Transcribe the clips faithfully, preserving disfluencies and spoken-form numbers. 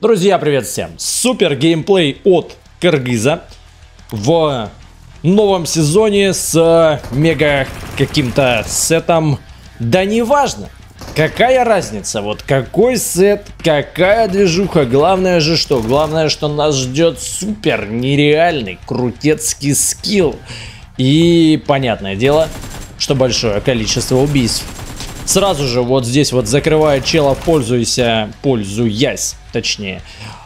Друзья, привет всем! Супер геймплей от Кыргыза в новом сезоне с мега каким-то сетом. Да неважно, какая разница, вот какой сет, какая движуха. Главное же что? Главное, что нас ждет супер нереальный крутецкий скилл. И понятное дело, что большое количество убийств. Сразу же вот здесь вот закрывает чела, пользуйся, пользуясь, точнее,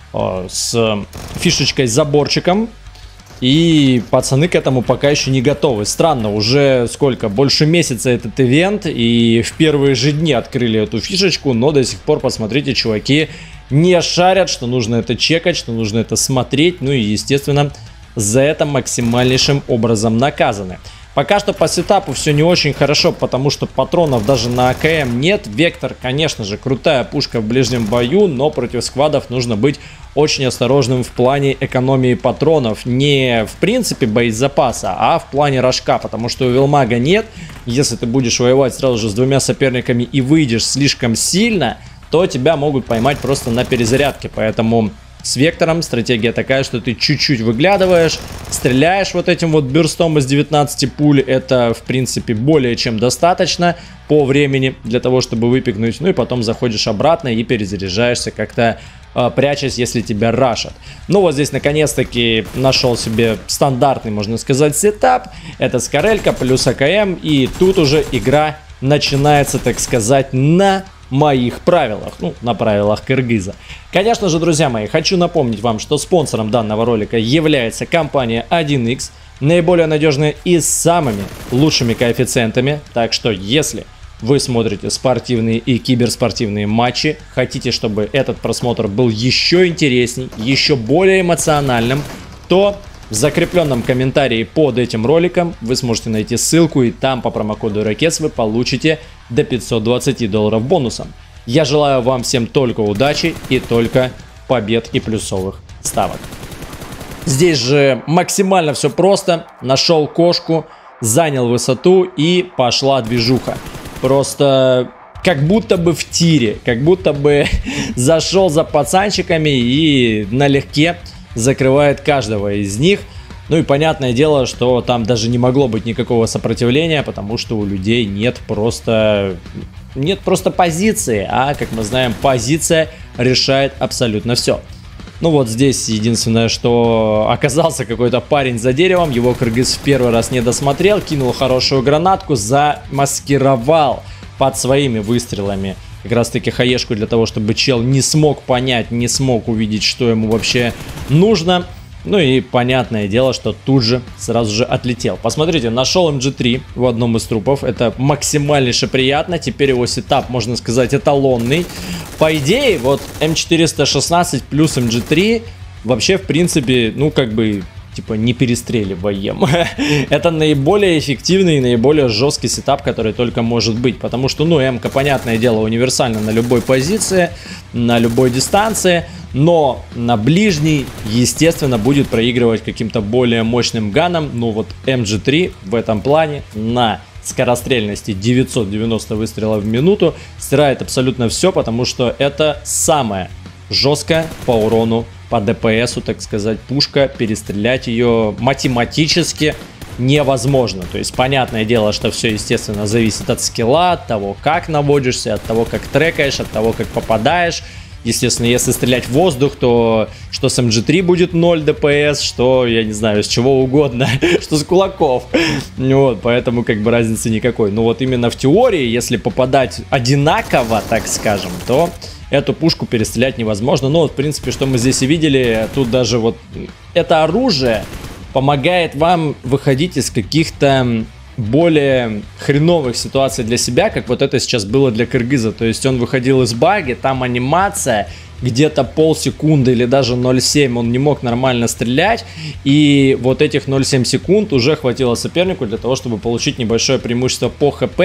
с фишечкой с заборчиком. И пацаны к этому пока еще не готовы. Странно, уже сколько, больше месяца этот ивент, и в первые же дни открыли эту фишечку, но до сих пор, посмотрите, чуваки не шарят, что нужно это чекать, что нужно это смотреть. Ну и, естественно, за это максимальнейшим образом наказаны. Пока что по сетапу все не очень хорошо, потому что патронов даже на АКМ нет. Вектор, конечно же, крутая пушка в ближнем бою, но против сквадов нужно быть очень осторожным в плане экономии патронов. Не в принципе боезапаса, а в плане рожка, потому что у Вилмага нет. Если ты будешь воевать сразу же с двумя соперниками и выйдешь слишком сильно, то тебя могут поймать просто на перезарядке, поэтому... С вектором стратегия такая, что ты чуть-чуть выглядываешь, стреляешь вот этим вот бюрстом из девятнадцати пуль. Это, в принципе, более чем достаточно по времени для того, чтобы выпикнуть. Ну и потом заходишь обратно и перезаряжаешься, как-то э, прячась, если тебя рашат. Ну вот здесь, наконец-таки, нашел себе стандартный, можно сказать, сетап. Это скорелька плюс АКМ. И тут уже игра начинается, так сказать, на... моих правилах, ну, на правилах Кыргыза. Конечно же, друзья мои, хочу напомнить вам, что спонсором данного ролика является компания один икс, наиболее надежная и с самыми лучшими коэффициентами. Так что, если вы смотрите спортивные и киберспортивные матчи, хотите, чтобы этот просмотр был еще интересней, еще более эмоциональным, то в закрепленном комментарии под этим роликом вы сможете найти ссылку, и там по промокоду Ракетс вы получите до пятисот двадцати долларов бонусом. Я желаю вам всем только удачи и только побед и плюсовых ставок. Здесь же максимально все просто. Нашел кошку, занял высоту и пошла движуха. Просто как будто бы в тире, как будто бы зашел за пацанчиками и налегке закрывает каждого из них. Ну и понятное дело, что там даже не могло быть никакого сопротивления, потому что у людей нет просто нет просто позиции, а, как мы знаем, позиция решает абсолютно все. Ну вот здесь единственное, что оказался какой-то парень за деревом, его Кыргыз в первый раз не досмотрел, кинул хорошую гранатку, замаскировал под своими выстрелами как раз таки хаешку для того, чтобы чел не смог понять, не смог увидеть, что ему вообще нужно. Ну и понятное дело, что тут же сразу же отлетел. Посмотрите, нашел эм джи три в одном из трупов. Это максимальнейше приятно. Теперь его сетап, можно сказать, эталонный. По идее, вот эм четыреста шестнадцать плюс эм джи три вообще, в принципе, ну как бы... типа не перестреливаем. Это наиболее эффективный и наиболее жесткий сетап, который только может быть. Потому что, ну, М-ка, понятное дело, универсальна на любой позиции, на любой дистанции. Но на ближней, естественно, будет проигрывать каким-то более мощным ганом. Ну вот эм джи три в этом плане на скорострельности девятьсот девяносто выстрелов в минуту стирает абсолютно все, потому что это самая жесткая по урону, по ДПСу, так сказать, пушка. Перестрелять ее математически невозможно. То есть понятное дело, что все, естественно, зависит от скилла, от того, как наводишься, от того, как трекаешь, от того, как попадаешь. Естественно, если стрелять в воздух, то что с эм джи три будет ноль ДПС, что, я не знаю, с чего угодно, что с кулаков. Вот, поэтому как бы разницы никакой. Но вот именно в теории, если попадать одинаково, так скажем, то... эту пушку перестрелять невозможно. Но, в принципе, что мы здесь и видели, тут даже вот это оружие помогает вам выходить из каких-то более хреновых ситуаций для себя, как вот это сейчас было для Кыргыза. То есть он выходил из баги, там анимация, где-то полсекунды или даже ноль целых семь он не мог нормально стрелять. И вот этих ноль целых семь секунд уже хватило сопернику для того, чтобы получить небольшое преимущество по хп.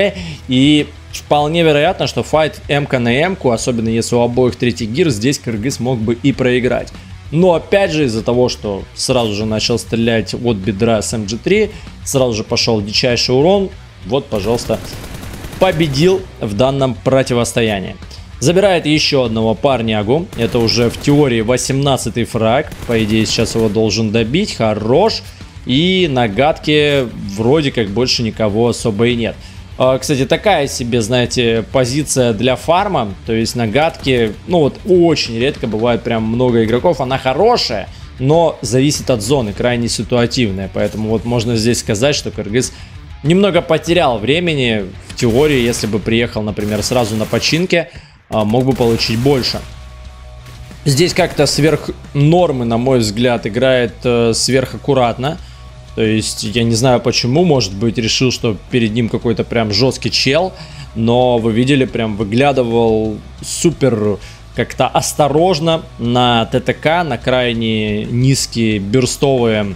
И вполне вероятно, что файт М-ка на М-ку, особенно если у обоих третий гир, здесь Кыргыз мог бы и проиграть. Но опять же, из-за того, что сразу же начал стрелять от бедра с эм джи три, сразу же пошел дичайший урон. Вот, пожалуйста, победил в данном противостоянии. Забирает еще одного парнягу. Это уже в теории восемнадцатый фраг. По идее, сейчас его должен добить. Хорош. И на гадке вроде как больше никого особо и нет. Кстати, такая себе, знаете, позиция для фарма. То есть на гадке, ну вот очень редко бывает прям много игроков. Она хорошая, но зависит от зоны, крайне ситуативная. Поэтому вот можно здесь сказать, что Кыргыз немного потерял времени. В теории, если бы приехал, например, сразу на починке, мог бы получить больше. Здесь как-то сверх нормы, на мой взгляд, играет э, сверхаккуратно. То есть, я не знаю почему, может быть, решил, что перед ним какой-то прям жесткий чел. Но вы видели, прям выглядывал супер как-то осторожно на ТТК, на крайне низкие бюрстовые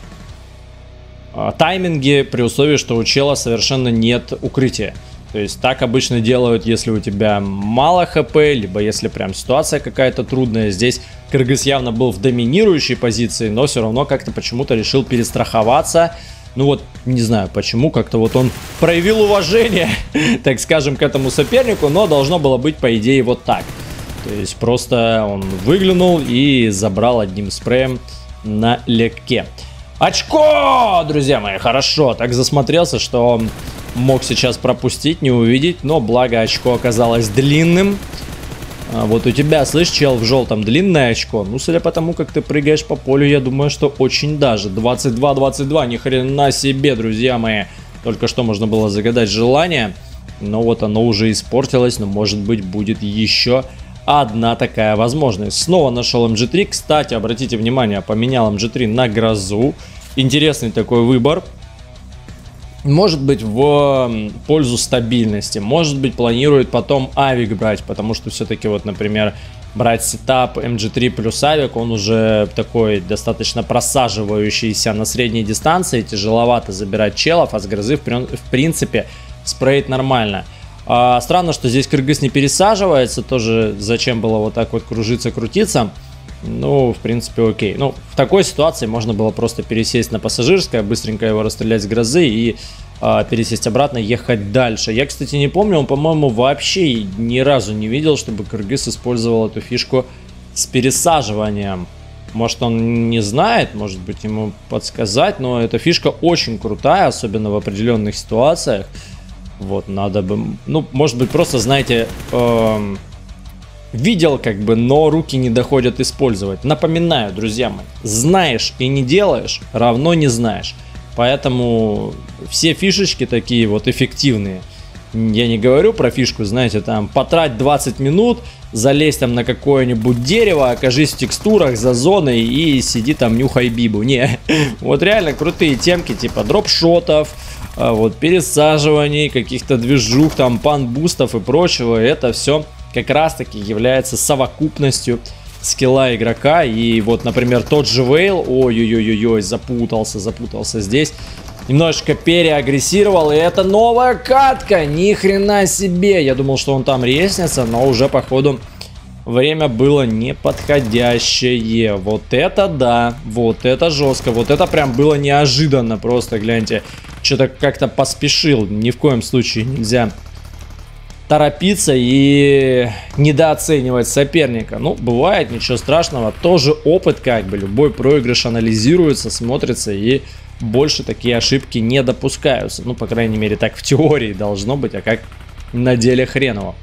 э, тайминги, при условии, что у чела совершенно нет укрытия. То есть так обычно делают, если у тебя мало хп, либо если прям ситуация какая-то трудная. Здесь Кыргыз явно был в доминирующей позиции, но все равно как-то почему-то решил перестраховаться. Ну вот, не знаю почему, как-то вот он проявил уважение, так скажем, к этому сопернику, но должно было быть, по идее, вот так. То есть просто он выглянул и забрал одним спреем на легке. Очко, друзья мои, хорошо, так засмотрелся, что мог сейчас пропустить, не увидеть, но благо очко оказалось длинным. А вот у тебя, слышь, чел в желтом, длинное очко. Ну, судя по тому, как ты прыгаешь по полю, я думаю, что очень даже. двадцать два двадцать два, ни хрена себе, друзья мои. Только что можно было загадать желание, но вот оно уже испортилось, но может быть будет еще одна такая возможность. Снова нашел эм джи три, кстати, обратите внимание, поменял эм джи три на грозу. Интересный такой выбор. Может быть, в пользу стабильности. Может быть, планирует потом авик брать. Потому что все-таки, вот, например, брать сетап эм джи три плюс авик, он уже такой достаточно просаживающийся на средней дистанции. Тяжеловато забирать челов, а с грозы, в принципе, спреет нормально. А, странно, что здесь Кыргыз не пересаживается. Тоже зачем было вот так вот кружиться, крутиться. Ну, в принципе, окей. Ну, в такой ситуации можно было просто пересесть на пассажирское, быстренько его расстрелять с грозы и э, пересесть обратно, ехать дальше. Я, кстати, не помню, он, по-моему, вообще ни разу не видел, чтобы Кыргыз использовал эту фишку с пересаживанием. Может, он не знает, может быть, ему подсказать, но эта фишка очень крутая, особенно в определенных ситуациях. Вот, надо бы... Ну, может быть, просто, знаете... Э Видел как бы, но руки не доходят использовать. Напоминаю, друзья мои, знаешь и не делаешь, равно не знаешь. Поэтому все фишечки такие вот эффективные. Я не говорю про фишку, знаете, там, потрать двадцать минут, залезть там на какое-нибудь дерево, окажись в текстурах за зоной и сиди там нюхай бибу. Не, вот реально крутые темки, типа дропшотов, вот пересаживаний, каких-то движух, там, пан-бустов и прочего. Это все как раз таки является совокупностью скилла игрока. И вот, например, тот же Вейл, ой-ой-ой-ой, запутался, запутался здесь. Немножечко переагрессировал, и это новая катка, ни хрена себе. Я думал, что он там резнется, но уже, походу, время было неподходящее. Вот это да, вот это жестко, вот это прям было неожиданно. Просто, гляньте, что-то как-то поспешил, ни в коем случае нельзя торопиться и недооценивать соперника. Ну, бывает, ничего страшного. Тоже опыт, как бы. Любой проигрыш анализируется, смотрится, и больше такие ошибки не допускаются. Ну, по крайней мере, так в теории должно быть, а как на деле хреново.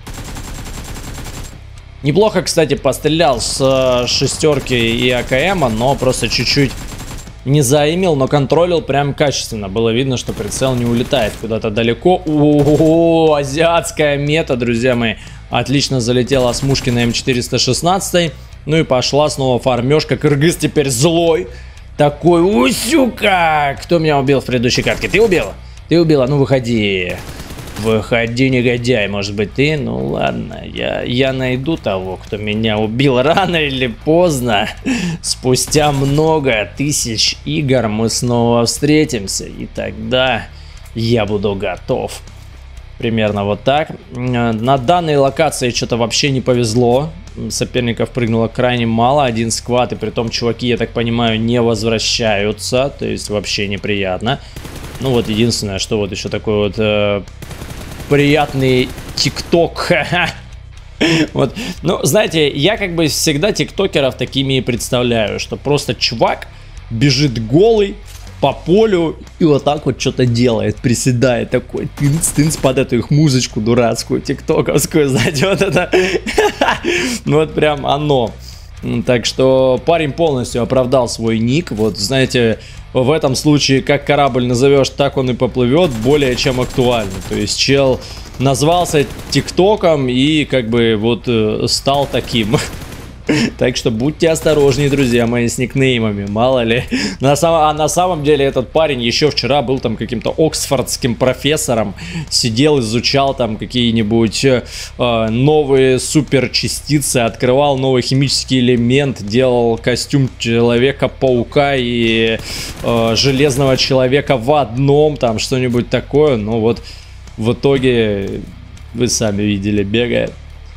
Неплохо, кстати, пострелял с шестерки и АКМа, но просто чуть-чуть не заимел, но контролил прям качественно. Было видно, что прицел не улетает куда-то далеко. О-о-о, азиатская мета, друзья мои. Отлично залетела с мушки на эм четыреста шестнадцать. Ну и пошла снова фармежка. Кыргыз теперь злой. Такой, усюка! Кто меня убил в предыдущей катке? Ты убила? Ты убила? Ну выходи. Выходи, негодяй, может быть ты? Ну ладно, я, я найду того, кто меня убил рано или поздно. Спустя много тысяч игр мы снова встретимся, и тогда я буду готов. Примерно вот так. На данной локации что-то вообще не повезло. Соперников прыгнуло крайне мало, один сквад, и притом чуваки, я так понимаю, не возвращаются. То есть вообще неприятно. Ну вот единственное, что вот еще такой вот... Э приятный тикток. Вот, ну, знаете, я как бы всегда тиктокеров такими и представляю, что просто чувак бежит голый по полю и вот так вот что-то делает, приседает такой, тынц-тынц под эту их музычку дурацкую, тиктоковскую, знаете, вот это, ну вот прям оно. Так что парень полностью оправдал свой ник, вот знаете, в этом случае как корабль назовешь, так он и поплывет, более чем актуально, то есть чел назвался тиктоком и как бы вот э, стал таким. Так что будьте осторожнее, друзья мои, с никнеймами, мало ли. На самом, а на самом деле этот парень еще вчера был там каким-то оксфордским профессором, сидел, изучал там какие-нибудь э, новые суперчастицы, открывал новый химический элемент, делал костюм Человека-паука и э, Железного Человека в одном, там что-нибудь такое, ну вот в итоге вы сами видели, бегает.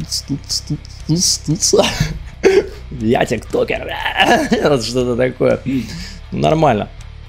Я тиктокер. Что-то такое. Нормально.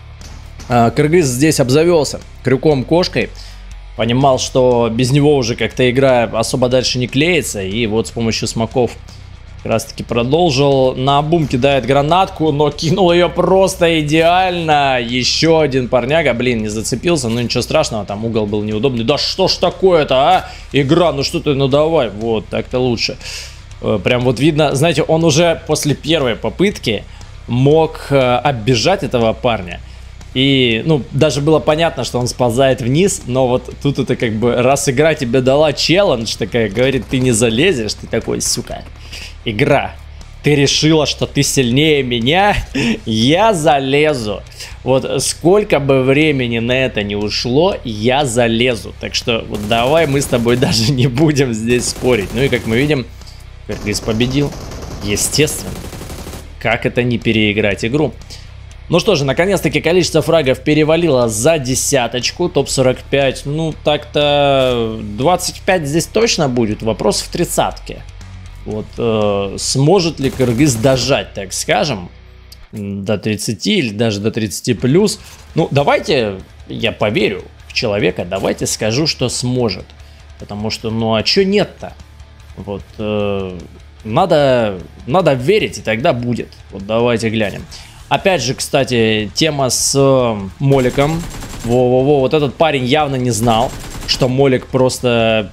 Кыргыз здесь обзавелся крюком-кошкой. Понимал, что без него уже как-то игра особо дальше не клеится. И вот с помощью смоков как раз таки продолжил. На бум кидает гранатку, но кинул ее просто идеально. Еще один парняга, блин, не зацепился. Но ничего страшного, там угол был неудобный. Да что ж такое-то, а? Игра, ну что ты, ну давай. Вот, так-то лучше. Прям вот видно, знаете, он уже после первой попытки мог э, оббежать этого парня. И, ну, даже было понятно, что он сползает вниз, но вот тут это как бы, раз игра тебе дала челлендж, такая, говорит, ты не залезешь, ты такой, сука, игра, ты решила, что ты сильнее меня, я залезу. Вот сколько бы времени на это не ушло, я залезу. Так что вот давай мы с тобой даже не будем здесь спорить. Ну и как мы видим, Кыргыз победил. Естественно. Как это не переиграть игру? Ну что же, наконец-таки количество фрагов перевалило за десяточку. топ сорок пять. Ну, так-то двадцать пять здесь точно будет. Вопрос в тридцатке. Вот э, сможет ли Кыргыз дожать, так скажем, до тридцати или даже до тридцати плюс? Ну, давайте я поверю в человека. Давайте скажу, что сможет. Потому что, ну, а чё нет-то? Вот, э, надо, надо верить, и тогда будет. Вот давайте глянем. Опять же, кстати, тема с э, Моликом. Во-во-во, вот этот парень явно не знал, что Молик просто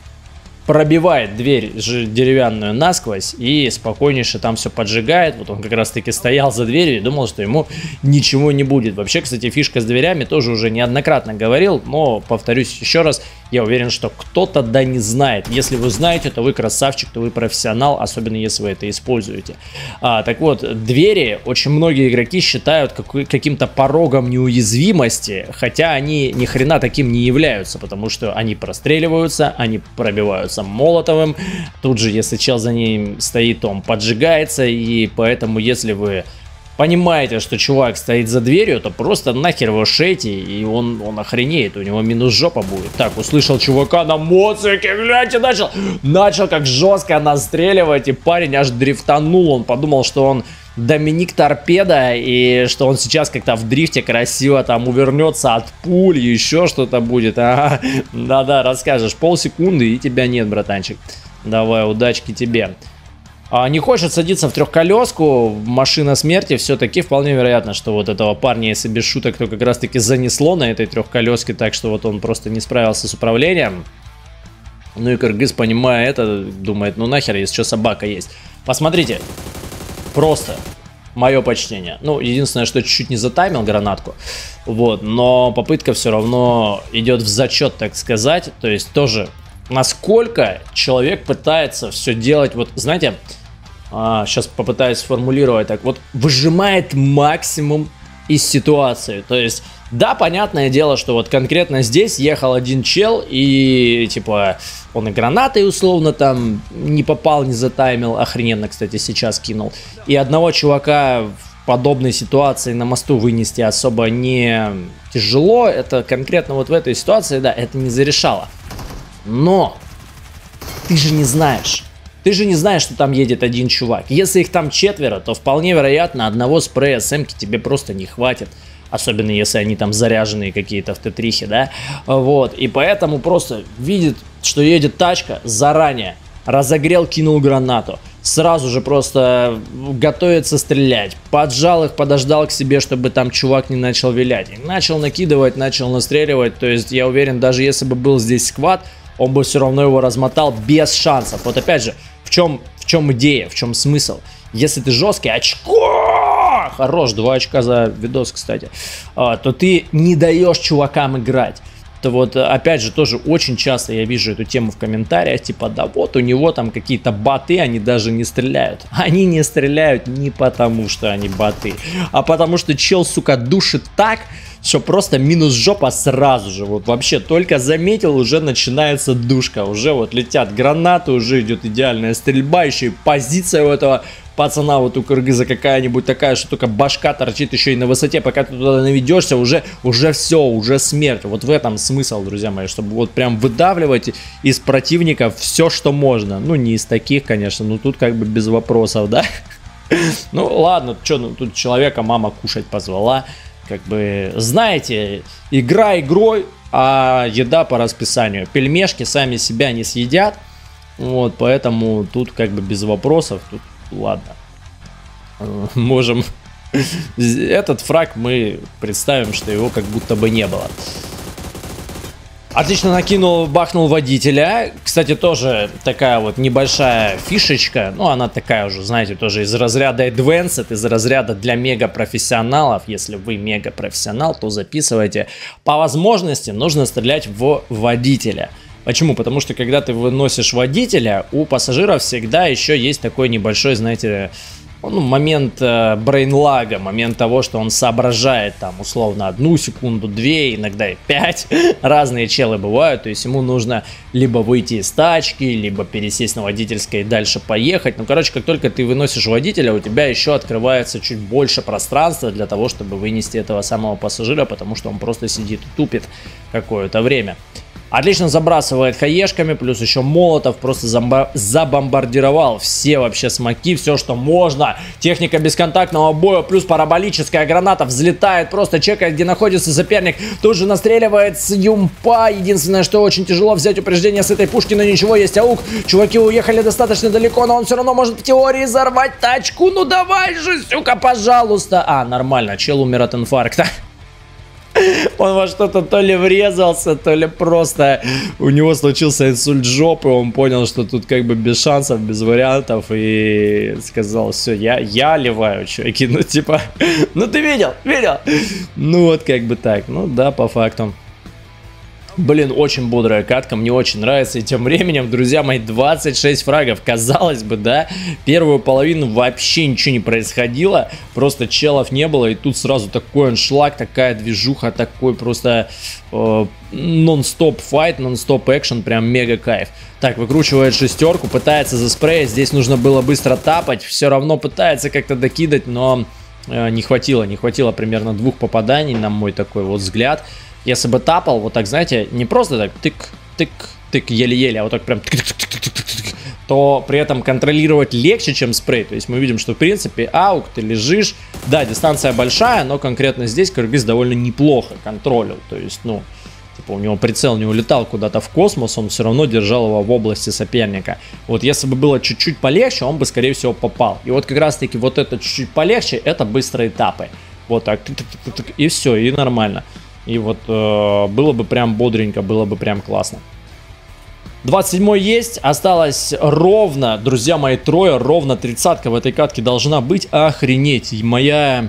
пробивает дверь деревянную насквозь и спокойнейше там все поджигает. Вот он как раз таки стоял за дверью и думал, что ему ничего не будет. Вообще, кстати, фишка с дверями тоже уже неоднократно говорил, но повторюсь еще раз, я уверен, что кто-то да не знает. Если вы знаете, то вы красавчик, то вы профессионал, особенно если вы это используете. А, так вот, двери очень многие игроки считают каким-то порогом неуязвимости, хотя они ни хрена таким не являются, потому что они простреливаются, они пробиваются молотовым. Тут же, если чел за ним стоит, то он поджигается, и поэтому, если вы понимаете, что чувак стоит за дверью, то просто нахер его шейте, и он, он охренеет, у него минус жопа будет. Так, услышал чувака на моцике, гляньте, начал, начал как жестко настреливать, и парень аж дрифтанул, он подумал, что он Доминик Торпеда, и что он сейчас как-то в дрифте красиво там увернется от пуль, еще что-то будет. Ага, да-да, расскажешь, полсекунды, и тебя нет, братанчик. Давай, удачки тебе. А, не хочет садиться в трехколеску, машина смерти, все-таки вполне вероятно, что вот этого парня, если без шуток, то как раз-таки занесло на этой трехколеске, так что вот он просто не справился с управлением. Ну и Кыргыз, понимая это, думает, ну нахер, если что, собака есть. Посмотрите. Просто мое почтение. Ну, единственное, что чуть-чуть не затаймил гранатку. Вот, но попытка все равно идет в зачет, так сказать. То есть тоже, насколько человек пытается все делать, вот, знаете, а, сейчас попытаюсь сформулировать так, вот, выжимает максимум из ситуации. То есть, да, понятное дело, что вот конкретно здесь ехал один чел, и, типа, он и гранатой условно там не попал, не затаймил, охрененно, кстати, сейчас кинул. И одного чувака в подобной ситуации на мосту вынести особо не тяжело, это конкретно вот в этой ситуации, да, это не зарешало. Но ты же не знаешь. Ты же не знаешь, что там едет один чувак. Если их там четверо, то вполне вероятно одного спрея с эмки тебе просто не хватит. Особенно если они там заряженные какие-то в Т-трихе, да. Вот. И поэтому просто видит, что едет тачка заранее. разогрел, кинул гранату. Сразу же просто готовится стрелять. Поджал их, подождал к себе, чтобы там чувак не начал вилять. И начал накидывать, начал настреливать. То есть я уверен, даже если бы был здесь сквад, он бы все равно его размотал без шансов. Вот опять же, в чем, в чем идея, в чем смысл? Если ты жесткий, очко! Хорош, два очка за видос, кстати. А, то ты не даешь чувакам играть. То вот, опять же, тоже очень часто я вижу эту тему в комментариях, типа, да вот у него там какие-то боты, они даже не стреляют. Они не стреляют не потому, что они боты, а потому что чел, сука, душит так, что просто минус жопа сразу же. Вот вообще только заметил, уже начинается душка, уже вот летят гранаты, уже идет идеальная стрельба, еще и позиция у этого пацана вот у кыргыза какая-нибудь такая, что только башка торчит еще и на высоте, пока ты туда наведешься, уже, уже все, уже смерть. Вот в этом смысл, друзья мои, чтобы вот прям выдавливать из противников все, что можно. Ну, не из таких, конечно, но тут как бы без вопросов, да? Ну, ладно, что, ну, тут человека мама кушать позвала. Как бы, знаете, игра игрой, а еда по расписанию. Пельмешки сами себя не съедят, вот, поэтому тут как бы без вопросов, тут ладно, можем этот фраг мы представим, что его как будто бы не было. Отлично накинул, бахнул водителя. Кстати, тоже такая вот небольшая фишечка. Ну, она такая уже, знаете, тоже из разряда Advanced, из разряда для мега-профессионалов. Если вы мега-профессионал, то записывайте. По возможности нужно стрелять в водителя. Почему? Потому что когда ты выносишь водителя, у пассажиров всегда еще есть такой небольшой, знаете, ну, момент э, брейнлага, момент того, что он соображает там условно одну секунду, две, иногда и пять. Разные челы бывают, то есть ему нужно либо выйти из тачки, либо пересесть на водительское и дальше поехать. Ну, короче, как только ты выносишь водителя, у тебя еще открывается чуть больше пространства для того, чтобы вынести этого самого пассажира, потому что он просто сидит и тупит какое-то время. Отлично забрасывает хаешками, плюс еще молотов, просто забомбардировал все вообще смоки, все, что можно. Техника бесконтактного боя, плюс параболическая граната взлетает, просто чекает, где находится соперник. Тут же настреливает с юмпа. Единственное, что очень тяжело взять упреждение с этой пушки, но ничего, есть аук. Чуваки уехали достаточно далеко, но он все равно может в теории взорвать тачку. Ну давай же, сука, пожалуйста. А, нормально, чел умер от инфаркта. Он во что-то то ли врезался, то ли просто у него случился инсульт жопы. Он понял, что тут как бы без шансов, без вариантов. И сказал, все, я, я ливаю, чуваки. Ну типа, ну ты видел, видел? Ну вот как бы так, ну да, по факту. Блин, очень бодрая катка, мне очень нравится. И тем временем, друзья мои, двадцать шесть фрагов. Казалось бы, да, первую половину вообще ничего не происходило. Просто челов не было. И тут сразу такой аншлаг, такая движуха, такой просто э, нон-стоп файт, нон-стоп экшен. Прям мега кайф. Так, выкручивает шестерку, пытается заспреять. Здесь нужно было быстро тапать. Все равно пытается как-то докидать, но э, не хватило. Не хватило примерно двух попаданий, на мой такой вот взгляд. Если бы тапал, вот так, знаете, не просто так тык-тык-тык еле-еле, а вот так прям тык-тык-тык-тык-тык, то при этом контролировать легче, чем спрей. То есть мы видим, что в принципе аук, ты лежишь, да, дистанция большая, но конкретно здесь кыргыз довольно неплохо контролил. То есть, ну, типа у него прицел не улетал куда-то в космос, он все равно держал его в области соперника. Вот если бы было чуть-чуть полегче, он бы, скорее всего, попал. И вот как раз-таки вот это чуть-чуть полегче, это быстрые этапы. Вот так, и все, и нормально. И вот э, было бы прям бодренько, было бы прям классно. двадцать седьмой есть, осталось ровно, друзья мои, трое, ровно тридцатка в этой катке должна быть. Охренеть, и моя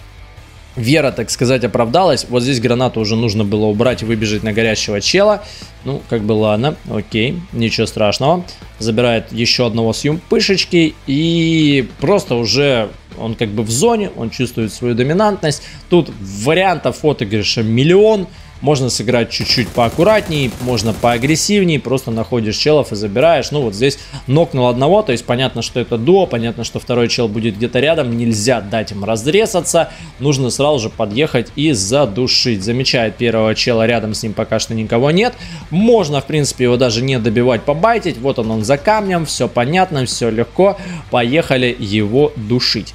вера, так сказать, оправдалась. Вот здесь гранату уже нужно было убрать и выбежать на горящего чела. Ну, как бы ладно, окей, ничего страшного. Забирает еще одного с юмпышечки и просто уже... Он как бы в зоне, он чувствует свою доминантность. Тут вариантов отыгрыша миллион. Можно сыграть чуть-чуть поаккуратней, можно поагрессивней. Просто находишь челов и забираешь. Ну вот здесь нокнул одного, то есть понятно, что это дуо. Понятно, что второй чел будет где-то рядом. Нельзя дать им разрезаться. Нужно сразу же подъехать и задушить. Замечает первого чела, рядом с ним пока что никого нет. Можно, в принципе, его даже не добивать, побайтить. Вот он, он за камнем, все понятно, все легко. Поехали его душить.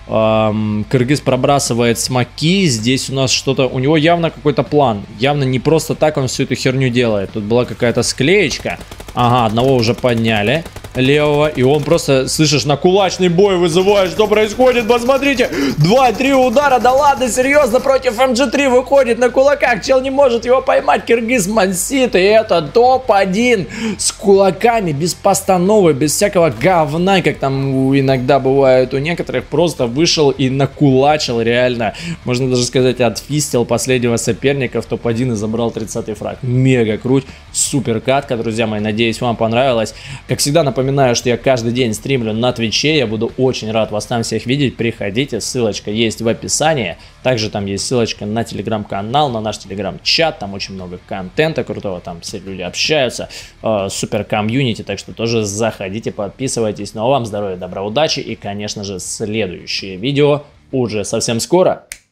Эм, кыргыз пробрасывает смоки. Здесь у нас что-то, у него явно какой-то план. Явно не просто так он всю эту херню делает. Тут была какая-то склеечка. Ага, одного уже подняли. левого. И он просто, слышишь, на кулачный бой вызывает. Что происходит? Посмотрите. два-три удара. Да ладно, серьезно, против эм джи три выходит на кулаках. Чел не может его поймать. Киргиз Мансит. И это топ один. С кулаками, без постановы, без всякого говна, как там иногда бывает у некоторых. Просто вышел и накулачил реально. Можно даже сказать, отфистил последнего соперника в топ один и забрал тридцатый фраг. Мега круть. Супер катка, друзья мои. Надеюсь, вам понравилось. Как всегда, напоминаю, что я каждый день стримлю на Твиче. Я буду очень рад вас там всех видеть. Приходите, ссылочка есть в описании. Также там есть ссылочка на телеграм-канал, на наш телеграм-чат. Там очень много контента крутого. Там все люди общаются. Э, супер комьюнити. Так что тоже заходите, подписывайтесь. Ну а вам здоровья, добра, удачи. И, конечно же, следующее видео уже совсем скоро.